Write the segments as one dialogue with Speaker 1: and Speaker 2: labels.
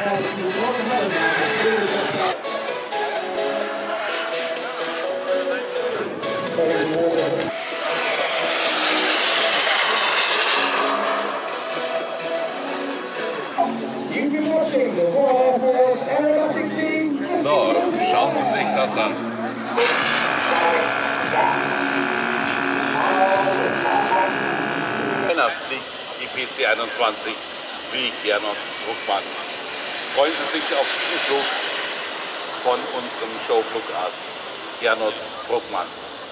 Speaker 1: So, schauen Sie sich das an. Einer fliegt die PC-21 wie Gernot Bruckmann. Freuen Sie sich auf diesen Flug von unserem Showflugass Gernot Bruckmann.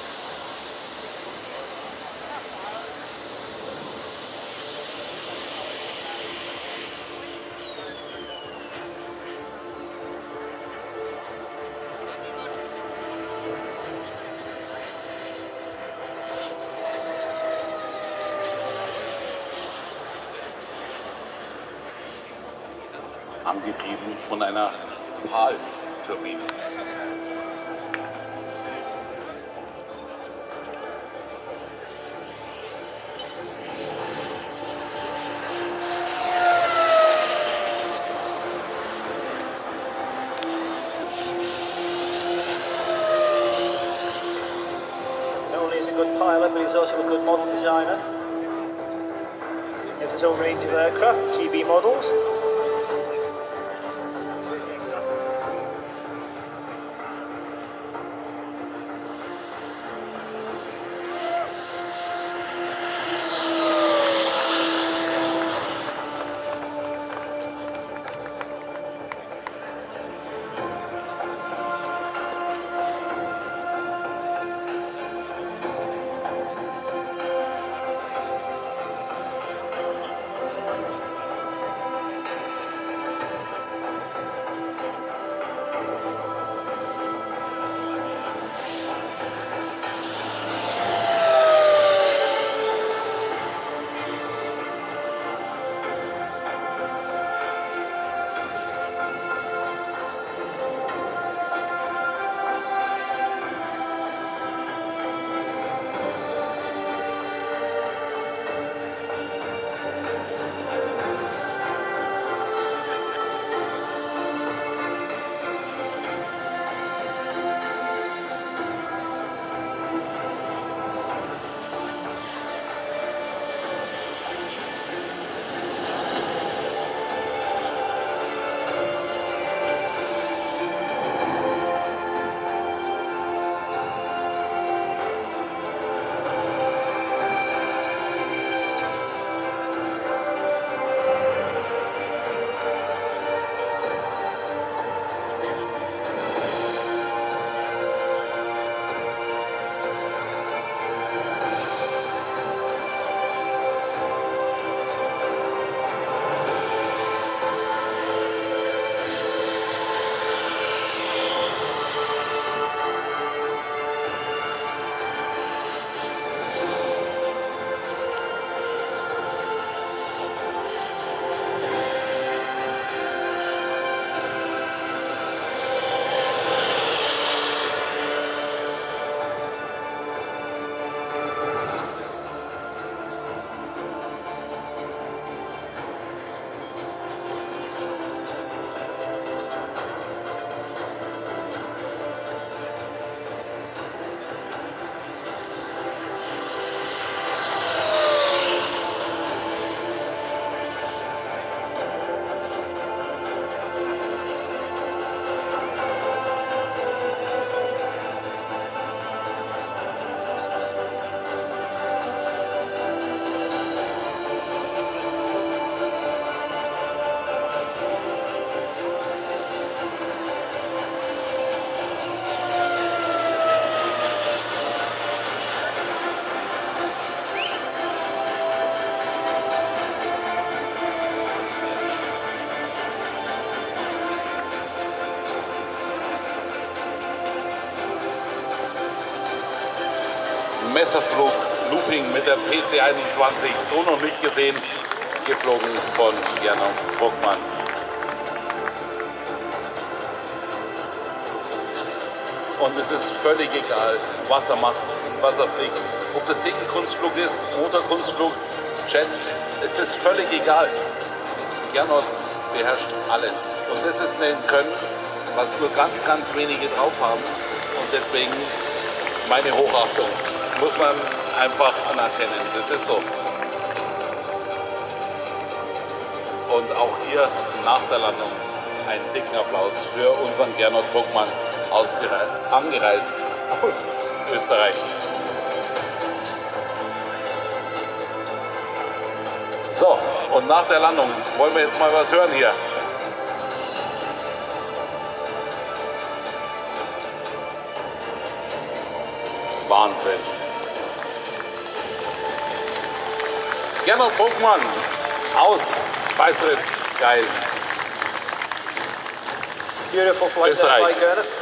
Speaker 1: Angetrieben von einer PAL-Turbine.
Speaker 2: Not only is he a good pilot, but he's also a good model designer. He has his own range of aircraft, GB models.
Speaker 1: Messerflug, Looping mit der PC-21, so noch nicht gesehen, geflogen von Gernot Bruckmann. Und es ist völlig egal, was er macht, was er fliegt. Ob das Segelkunstflug ist, Motorkunstflug, Jet, es ist völlig egal. Gernot beherrscht alles. Und das ist ein Können, was nur ganz, ganz wenige drauf haben. Und deswegen meine Hochachtung. Muss man einfach anerkennen. Das ist so. Und auch hier nach der Landung einen dicken Applaus für unseren Gernot Bruckmann, angereist aus Österreich. So, und nach der Landung wollen wir jetzt mal was hören hier. Wahnsinn. Gernot Bruckmann aus Weißritz. Geil.
Speaker 2: Beautiful flight there by Gernot.